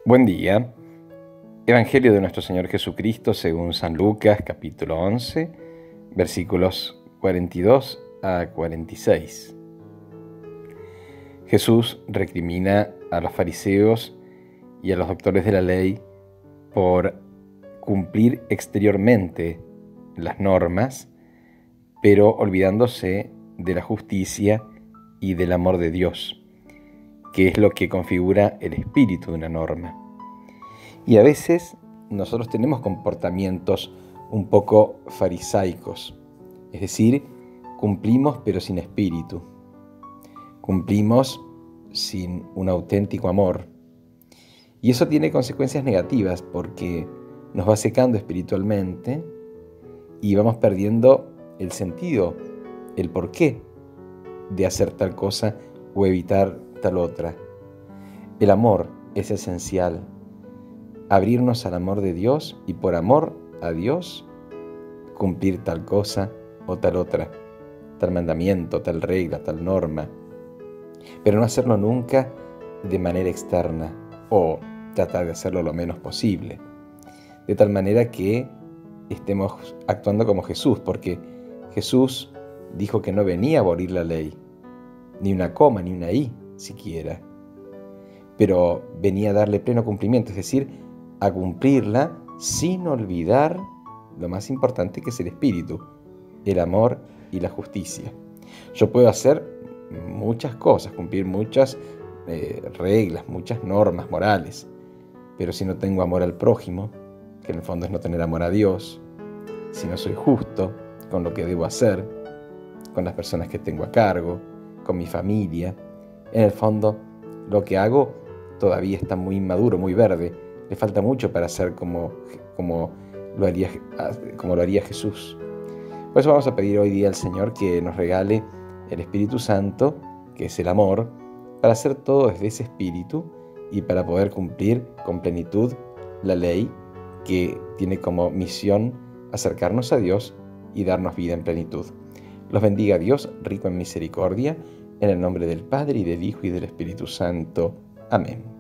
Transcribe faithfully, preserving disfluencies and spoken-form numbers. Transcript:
Buen día. Evangelio de nuestro Señor Jesucristo según San Lucas, capítulo once, versículos cuarenta y dos a cuarenta y seis. Jesús recrimina a los fariseos y a los doctores de la ley por cumplir exteriormente las normas, pero olvidándose de la justicia y del amor de Dios, que es lo que configura el espíritu de una norma. Y a veces nosotros tenemos comportamientos un poco farisaicos, es decir, cumplimos pero sin espíritu, cumplimos sin un auténtico amor. Y eso tiene consecuencias negativas porque nos va secando espiritualmente y vamos perdiendo el sentido, el porqué de hacer tal cosa o evitar tal otra. El amor es esencial. Abrirnos al amor de Dios y por amor a Dios cumplir tal cosa o tal otra, tal mandamiento, tal regla, tal norma, pero no hacerlo nunca de manera externa o tratar de hacerlo lo menos posible, de tal manera que estemos actuando como Jesús, porque Jesús dijo que no venía a abolir la ley, ni una coma, ni una i siquiera, pero venía a darle pleno cumplimiento, es decir, a cumplirla sin olvidar lo más importante, que es el espíritu, el amor y la justicia. Yo puedo hacer muchas cosas, cumplir muchas eh, reglas, muchas normas morales, pero si no tengo amor al prójimo, que en el fondo es no tener amor a Dios, si no soy justo con lo que debo hacer, con las personas que tengo a cargo, con mi familia, en el fondo lo que hago todavía está muy inmaduro, muy verde. Le falta mucho para ser como, como, lo haría, como lo haría Jesús. Por eso vamos a pedir hoy día al Señor que nos regale el Espíritu Santo, que es el amor, para hacer todo desde ese espíritu y para poder cumplir con plenitud la ley, que tiene como misión acercarnos a Dios y darnos vida en plenitud. Los bendiga Dios, rico en misericordia, en el nombre del Padre, y del Hijo, y del Espíritu Santo. Amén.